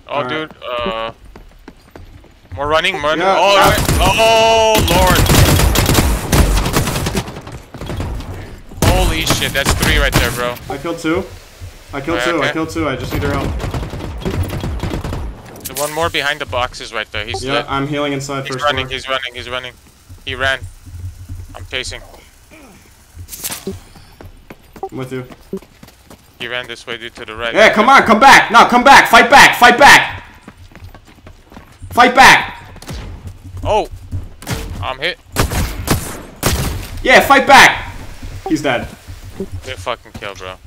Oh, right. Dude. More running. Yeah. Oh, Lord. Holy shit, that's 3 right there, bro. I killed 2. I killed 2. Okay. I killed 2. I just need your help. The one more behind the boxes right there. He's lit. I'm healing inside first. He's running. He ran. I'm chasing. I'm with you. He ran this way, dude, to the right. Yeah, come on, come back. No, come back. Fight back. Fight back. Fight back. Oh. I'm hit. Yeah, fight back. He's dead. Good fucking kill, bro.